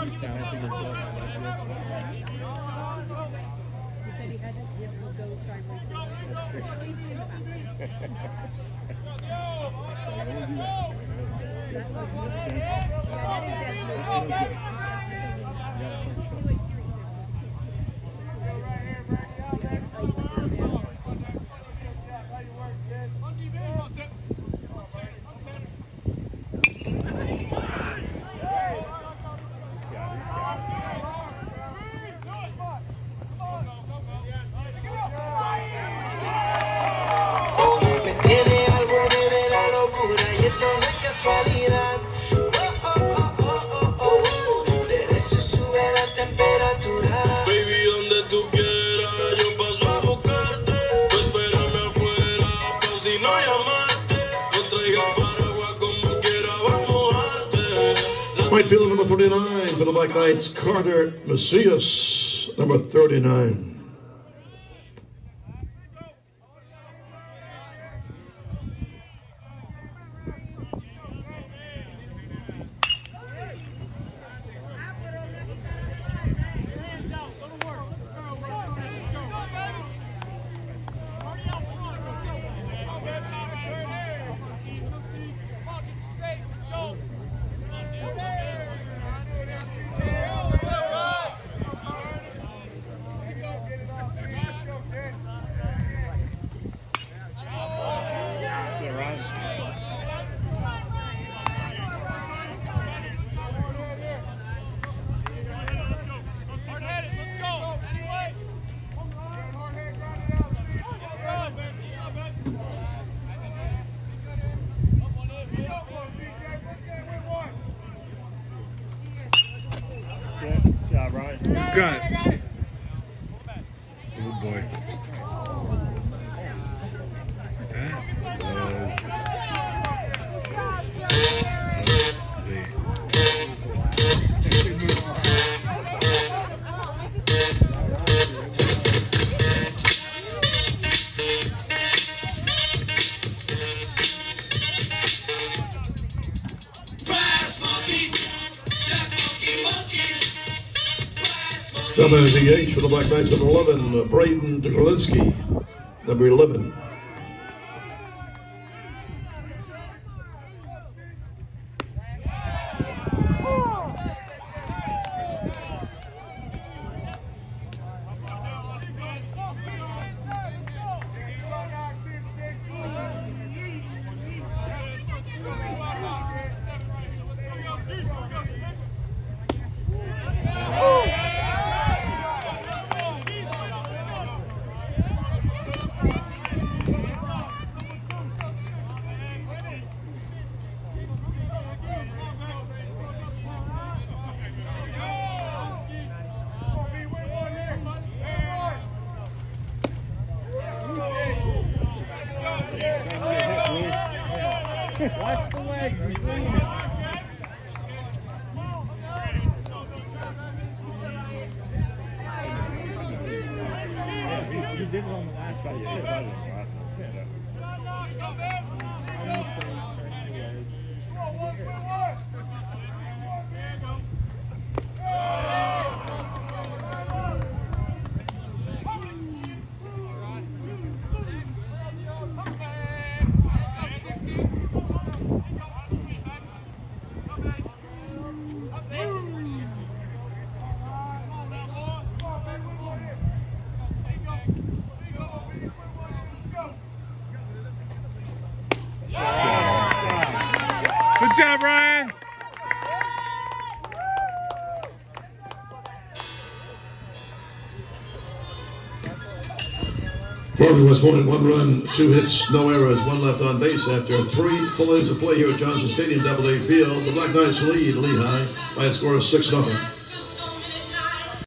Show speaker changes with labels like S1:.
S1: Right fielder number 39 for the Black Knights, Carter Macias, number 39.
S2: Scott. Oh boy. That was
S1: WDH for the Black Knights, number 11, Braden Dukolinsky, number 11.
S3: Watch the legs, he's leaning. He did it on the last fight.
S2: Good job, Ryan.
S1: Corbin was one 1 run, 2 hits, no errors, 1 left on base after 3 full innings of play here at Johnson Stadium, AA Field. The Black Knights lead Lehigh by a score of 6-0.